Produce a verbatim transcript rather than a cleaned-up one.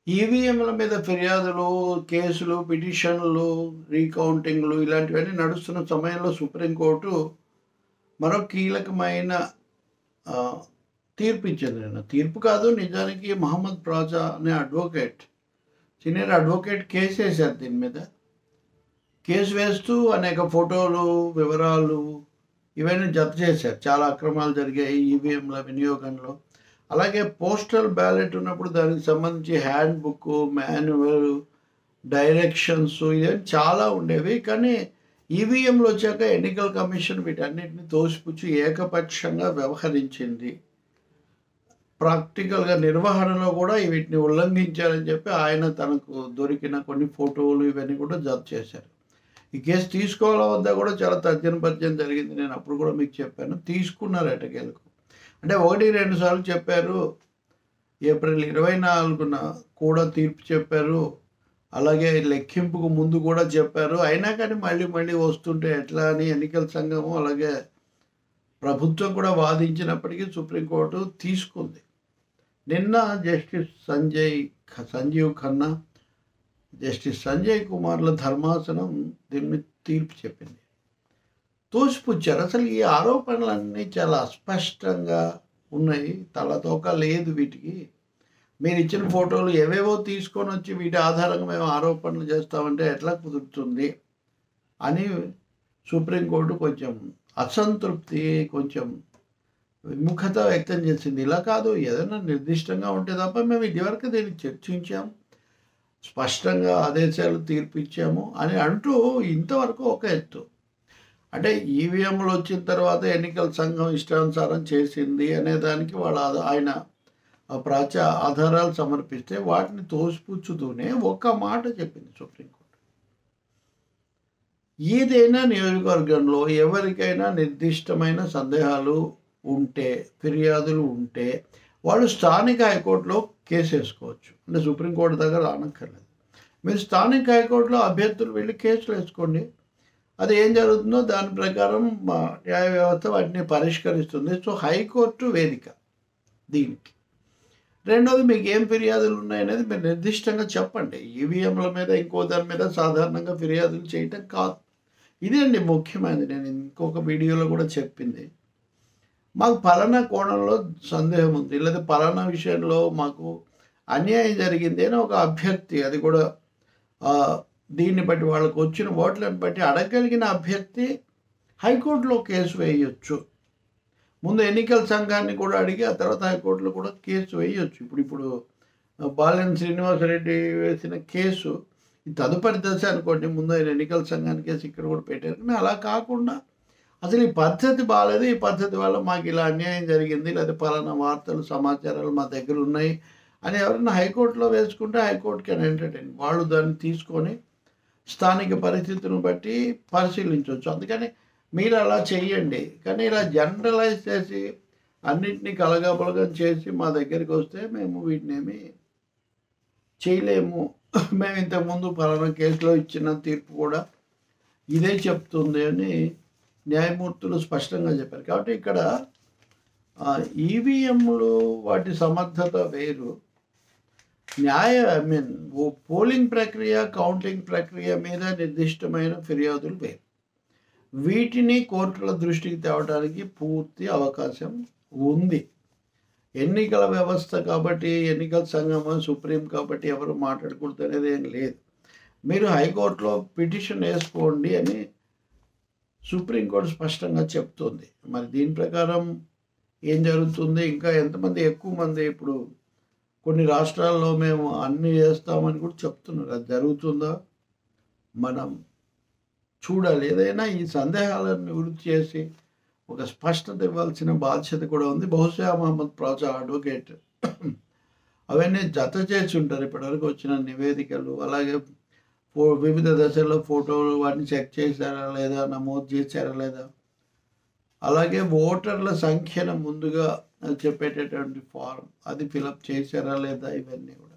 ఈవీఎంల మీద ఫిర్యాదులు, కేసులు, పిటిషన్లు, రీకౌంటింగ్‌లు ఇలాంటివన్నీ నడుస్తున్న సమయంలో సుప్రీంకోర్టు మరో కీలకమైన ఆహ్, తీర్పిచ్చింది నిన్న. తీర్పు కాదు, నిజానికి మహమ్మద్ రాజా అనే అడ్వొకేట్, సీనియర్ అడ్వొకేట్ కేసేశారు దీని మీద. కేసు వేస్తూ అనేక ఫోటోలు, వివరాలు ఇవన్నీ జత చేశారు. చాలా అక్రమాలు జరిగాయి ఈవీఎంల వినియోగంలో. అలాగే పోస్టల్ బ్యాలెట్ ఉన్నప్పుడు దానికి సంబంధించి హ్యాండ్ బుక్, మాన్యువల్, డైరెక్షన్స్ ఇవన్నీ చాలా ఉండేవి. కానీ ఈవీఎంలు వచ్చాక ఎన్నికల కమిషన్ వీటన్నిటిని తోసిపుచ్చి ఏకపక్షంగా వ్యవహరించింది. ప్రాక్టికల్‌గా నిర్వహణలో కూడా వీటిని ఉల్లంఘించారని చెప్పి ఆయన తనకు దొరికిన కొన్ని ఫోటోలు ఇవన్నీ కూడా జత చేశారు. ఈ కేసు తీసుకోవాలా వద్దా కూడా చాలా తర్జన భర్జన జరిగింది. నేను అప్పుడు కూడా మీకు చెప్పాను. తీసుకున్నారు ఎట్టకేలకు. అంటే ఒకటి రెండు సార్లు చెప్పారు. ఏప్రిల్ ఇరవై నాలుగున కూడా తీర్పు చెప్పారు. అలాగే లెక్కింపుకు ముందు కూడా చెప్పారు. అయినా కానీ మళ్ళీ మళ్ళీ వస్తుంటే ఎట్లా అని ఎన్నికల సంఘము అలాగే ప్రభుత్వం కూడా వాదించినప్పటికీ సుప్రీంకోర్టు తీసుకుంది. నిన్న జస్టిస్ సంజయ్ సంజీవ్ ఖన్నా, జస్టిస్ సంజయ్ కుమార్ల ధర్మాసనం దీన్ని తీర్పు చెప్పింది. తోసిపుచ్చారు. అసలు ఈ ఆరోపణలన్నీ చాలా అస్పష్టంగా ఉన్నాయి. తలతోక లేదు వీటికి. మీరు ఇచ్చిన ఫోటోలు ఏవేవో తీసుకొని వచ్చి వీటి ఆధారంగా మేము ఆరోపణలు చేస్తామంటే ఎట్లా కుదురుతుంది అని సుప్రీంకోర్టు కొంచెం అసంతృప్తి, కొంచెం విముఖత వ్యక్తం చేసింది. ఇలా కాదు, ఏదైనా నిర్దిష్టంగా ఉంటే తప్ప మేము ఇదివరకు దీన్ని చర్చించాము, స్పష్టంగా ఆదేశాలు తీర్పిచ్చాము అని అంటూ ఇంతవరకు ఒక ఎత్తు. అంటే ఈవీఎంలు వచ్చిన తర్వాత ఎన్నికల సంఘం ఇష్టానుసారం చేసింది అనే దానికి వాళ్ళ ఆయన ప్రాచ్య ఆధారాలు సమర్పిస్తే వాటిని తోసిపుచ్చుతూనే ఒక్క మాట చెప్పింది సుప్రీంకోర్టు. ఏదైనా నియోజకవర్గంలో ఎవరికైనా నిర్దిష్టమైన సందేహాలు ఉంటే, ఫిర్యాదులు ఉంటే వాళ్ళు స్థానిక హైకోర్టులో కేసు వేసుకోవచ్చు. అంటే సుప్రీంకోర్టు దగ్గర రానక్కర్లేదు. మీరు స్థానిక హైకోర్టులో అభ్యర్థులు వెళ్ళి కేసులు వేసుకోండి. అది ఏం జరుగుతుందో దాని ప్రకారం న్యాయ వ్యవస్థ వాటిని పరిష్కరిస్తుంది. సో హైకోర్టు వేదిక దీనికి. రెండోది, మీకు ఏం ఫిర్యాదులు ఉన్నాయనేది మీరు నిర్దిష్టంగా చెప్పండి. ఈవీఎంల మీద ఇంకో దాని మీద సాధారణంగా ఫిర్యాదులు చేయటం కాదు. ఇదే అండి ముఖ్యమైనది. నేను ఇంకొక వీడియోలో కూడా చెప్పింది. మాకు పలానా కోణంలో సందేహం ఉంది, లేదా పలానా విషయంలో మాకు అన్యాయం జరిగింది అని ఒక అభ్యర్థి, అది కూడా దీన్ని బట్టి వాళ్ళకు వచ్చిన ఓట్లను బట్టి అడగలిగిన అభ్యర్థి హైకోర్టులో కేసు వేయొచ్చు. ముందు ఎన్నికల సంఘాన్ని కూడా అడిగి ఆ తర్వాత హైకోర్టులో కూడా కేసు వేయొచ్చు. ఇప్పుడు ఇప్పుడు బాలినేని శ్రీనివాసరెడ్డి వేసిన కేసు తదుపరి దశ అనుకోండి. ముందు ఆయన ఎన్నికల సంఘానికి కేసు ఇక్కడ కూడా పెట్టారు. కానీ అలా కాకుండా అసలు ఈ పద్ధతి బాగాలేదు, ఈ పద్ధతి వల్ల మాకు ఇలా అన్యాయం జరిగింది, లేదా పలానా వార్తలు సమాచారాలు మా దగ్గర ఉన్నాయి అని ఎవరైనా హైకోర్టులో వేసుకుంటే హైకోర్టు కెన్ ఎంటర్టైన్. వాళ్ళు దాన్ని తీసుకొని స్థానిక పరిస్థితులను బట్టి పరిశీలించవచ్చు. అందుకని మీరు అలా చెయ్యండి. కానీ ఇలా జనరలైజ్ చేసి అన్నింటినీ కలగాపలగం చేసి మా దగ్గరికి వస్తే మేము వీటినేమి చేయలేము. మేము ఇంతకుముందు పలానా కేసులో ఇచ్చిన తీర్పు కూడా ఇదే చెప్తుంది అని న్యాయమూర్తులు స్పష్టంగా చెప్పారు. కాబట్టి ఇక్కడ ఈవీఎంలు వాటి సమర్థత వేరు, న్యాయ ఐ మీన్ పోలింగ్ ప్రక్రియ, కౌంటింగ్ ప్రక్రియ మీద నిర్దిష్టమైన ఫిర్యాదులు వేరు. వీటిని కోర్టుల దృష్టికి తేవడానికి పూర్తి అవకాశం ఉంది. ఎన్నికల వ్యవస్థ కాబట్టి, ఎన్నికల సంఘం సుప్రీం కాబట్టి ఎవరు మాట్లాడకూడదు అనేది ఏం లేదు. మీరు హైకోర్టులో పిటిషన్ వేసుకోండి అని సుప్రీంకోర్టు స్పష్టంగా చెప్తుంది. మరి దీని ప్రకారం ఏం జరుగుతుంది? ఇంకా ఎంతమంది ఎక్కువ మంది ఇప్పుడు కొన్ని రాష్ట్రాల్లో మేము అన్నీ చేస్తామని కూడా చెప్తున్నారు. అది జరుగుతుందా మనం చూడాలి. ఏదైనా ఈ సందేహాలను నివృత్తి చేసి ఒక స్పష్టత ఇవ్వాల్సిన బాధ్యత కూడా ఉంది. బహుశా మహమ్మద్ రాజా అడ్వకేట్ అవన్నీ జత చేసి ఉంటారు ఇప్పటివరకు వచ్చిన నివేదికలు. అలాగే ఫో వివిధ దశల్లో ఫోటోలు వాటిని చెక్ చేశారా లేదా, నమోదు చేశారా లేదా, అలాగే ఓటర్ల సంఖ్యను ముందుగా చెప్పేటటువంటి ఫారం అది ఫిలప్ చేశారా లేదా, ఇవన్నీ